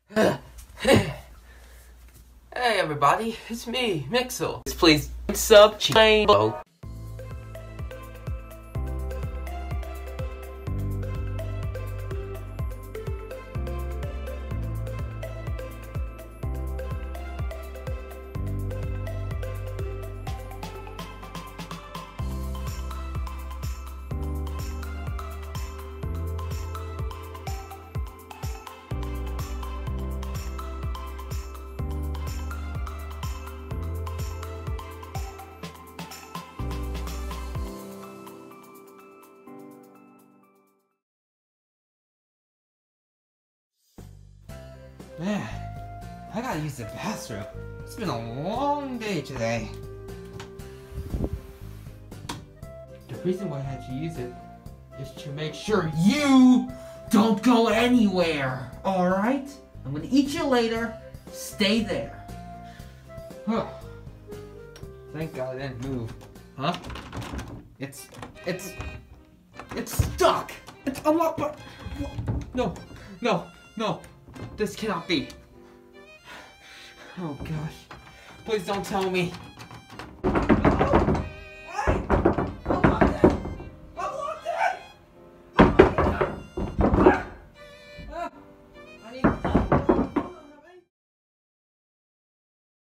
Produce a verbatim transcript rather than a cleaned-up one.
Hey everybody, it's me, Mixel. Please sub channel. Man, I gotta use the bathroom. It's been a long day today. The reason why I had to use it is to make sure you don't go anywhere, alright? I'm gonna eat you later. Stay there. Huh. Thank God I didn't move. Huh? It's, it's, it's stuck! It's unlocked, but... No, no, no. This cannot be. Oh gosh. Please don't tell me